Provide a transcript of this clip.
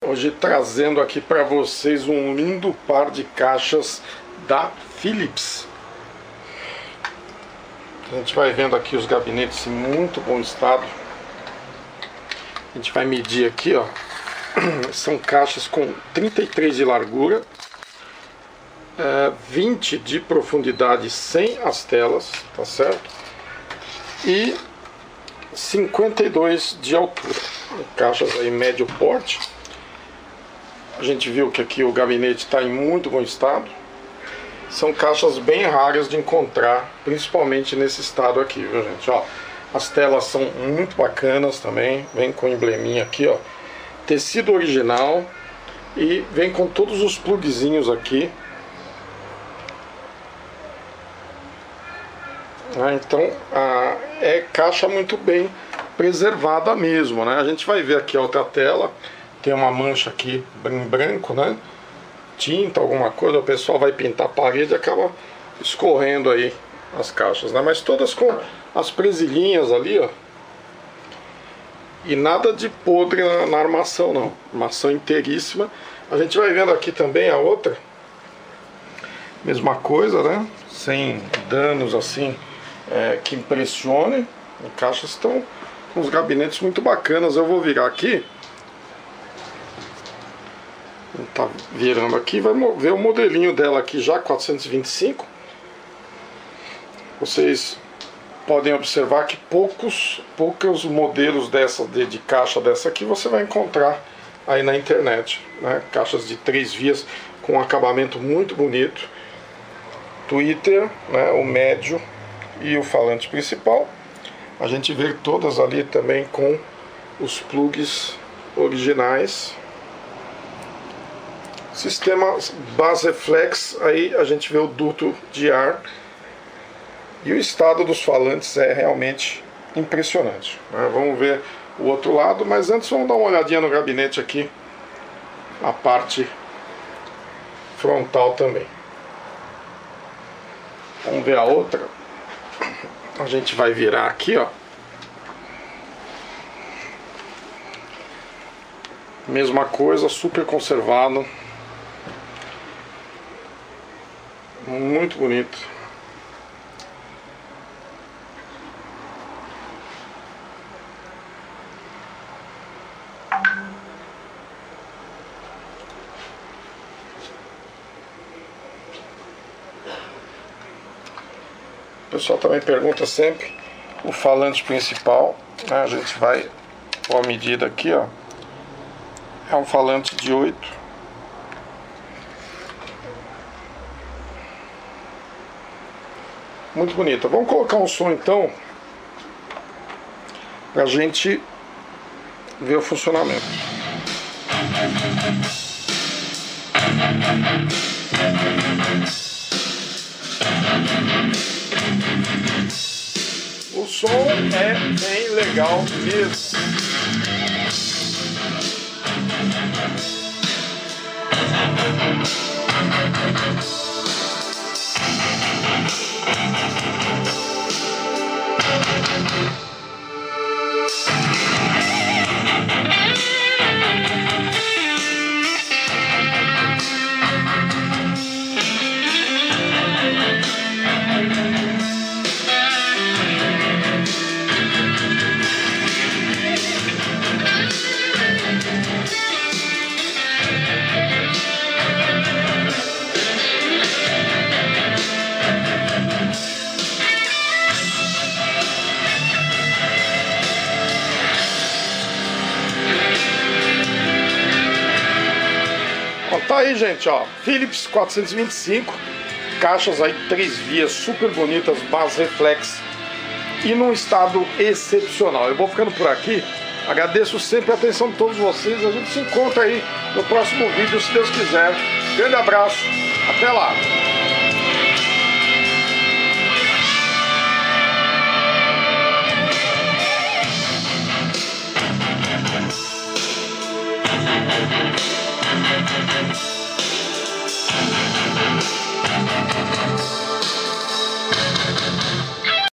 Hoje trazendo aqui para vocês um lindo par de caixas da Philips. A gente vai vendo aqui os gabinetes em muito bom estado. A gente vai medir aqui, ó. São caixas com 33 de largura, 20 de profundidade sem as telas, tá certo? E 52 de altura. Caixas aí médio porte. A gente viu que aqui o gabinete está em muito bom estado. São caixas bem raras de encontrar, principalmente nesse estado aqui, viu, gente? Ó, as telas são muito bacanas também. Vem com embleminha aqui, ó. Tecido original. E vem com todos os plugzinhos aqui. Então é caixa muito bem preservada mesmo, né? A gente vai ver aqui a outra tela. Tem uma mancha aqui em branco, né? Tinta, alguma coisa, o pessoal vai pintar a parede e acaba escorrendo aí as caixas, né? Mas todas com as presilhinhas ali, ó. E nada de podre na armação, não. Armação inteiríssima. A gente vai vendo aqui também a outra. Mesma coisa, né? Sem danos assim que impressione. As caixas estão com os gabinetes muito bacanas. Eu vou virar aqui. Tá virando aqui, vai ver o modelinho dela aqui já 425. Vocês podem observar que poucos modelos dessa de caixa dessa aqui você vai encontrar aí na internet, né? Caixas de 3 vias com um acabamento muito bonito, tweeter, né? O médio e o falante principal. A gente vê todas ali também com os plugs originais. Sistema Baseflex, aí a gente vê o duto de ar. E o estado dos falantes é realmente impressionante, né? Vamos ver o outro lado, mas antes vamos dar uma olhadinha no gabinete aqui, a parte frontal também. Vamos ver a outra. A gente vai virar aqui, ó. Mesma coisa, super conservado. Muito bonito. O pessoal também pergunta sempre o falante principal, né? A gente vai com a medida aqui, ó. É um falante de 8. Muito bonita. Vamos colocar um som então pra gente ver o funcionamento. O som é bem legal mesmo. Tá aí, gente, ó, Philips 425, caixas aí 3 vias, super bonitas, Baseflex e num estado excepcional. Eu vou ficando por aqui, agradeço sempre a atenção de todos vocês, a gente se encontra aí no próximo vídeo, se Deus quiser. Grande abraço, até lá!